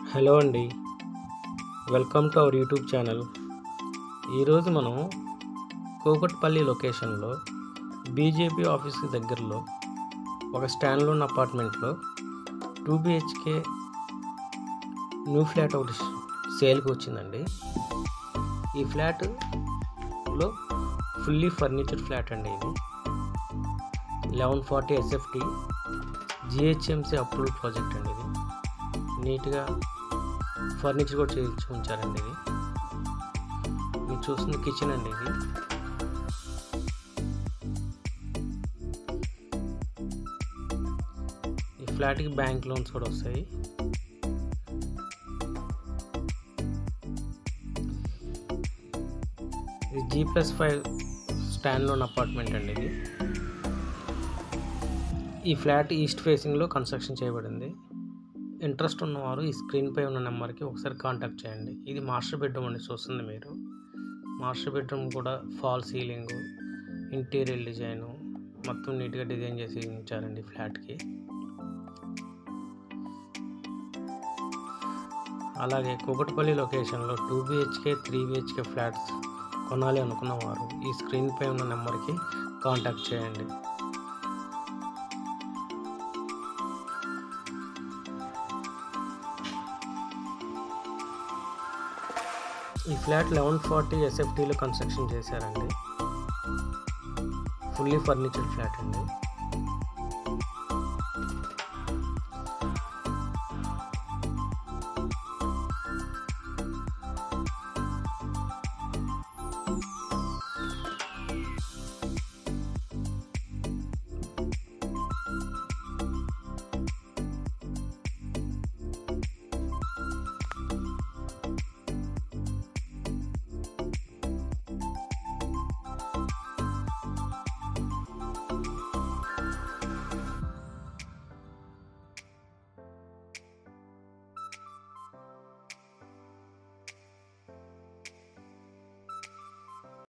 Hello అండి, welcome to our YouTube channel. ఈరోజు మనం కూకట్పల్లి లొకేషన్లో బీజేపీ ఆఫీస్కి దగ్గరలో ఒక స్టాండ్లోన్ అపార్ట్మెంట్లో 2 BHK న్యూ ఫ్లాట్ ఒకటి సేల్కి వచ్చిందండి. ఈ ఫ్లాట్లో ఫుల్లీ ఫర్నిచర్ ఫ్లాట్ అండి. ఇది 1140 SFT GHMC అప్రూవ్డ్ ప్రాజెక్ట్ అండి. ఇది నీట్గా ఫర్నిచర్ కూడా చేయించి ఉంచారండి. ఇది మీరు చూస్తుంది కిచెన్ అండి. ఇది ఈ ఫ్లాట్కి బ్యాంక్ లోన్స్ కూడా వస్తాయి. ఇది G+5 స్టాండ్ లోన్ అపార్ట్మెంట్ అండి. ఇది ఈ ఫ్లాట్ ఈస్ట్ ఫేసింగ్లో కన్స్ట్రక్షన్ చేయబడింది. ఇంట్రెస్ట్ ఉన్నవారు ఈ స్క్రీన్పై ఉన్న నెంబర్కి ఒకసారి కాంటాక్ట్ చేయండి. ఇది మాస్టర్ బెడ్రూమ్ అండి. చూస్తుంది మీరు మాస్టర్ బెడ్రూమ్ కూడా ఫాల్ సీలింగ్, ఇంటీరియర్ డిజైను మొత్తం నీట్గా డిజైన్ చేసి ఉంచారండి ఫ్లాట్కి. అలాగే కూకట్పల్లి లొకేషన్లో 2 BHK 3 BHK ఫ్లాట్స్ కొనాలి అనుకున్నవారు ఈ స్క్రీన్పై ఉన్న నెంబర్కి కాంటాక్ట్ చేయండి. ఈ ఫ్లాట్ 1140 SFTలో కన్స్ట్రక్షన్ చేశారండి. ఫుల్లీ ఫర్నిచర్ ఫ్లాట్ అండి.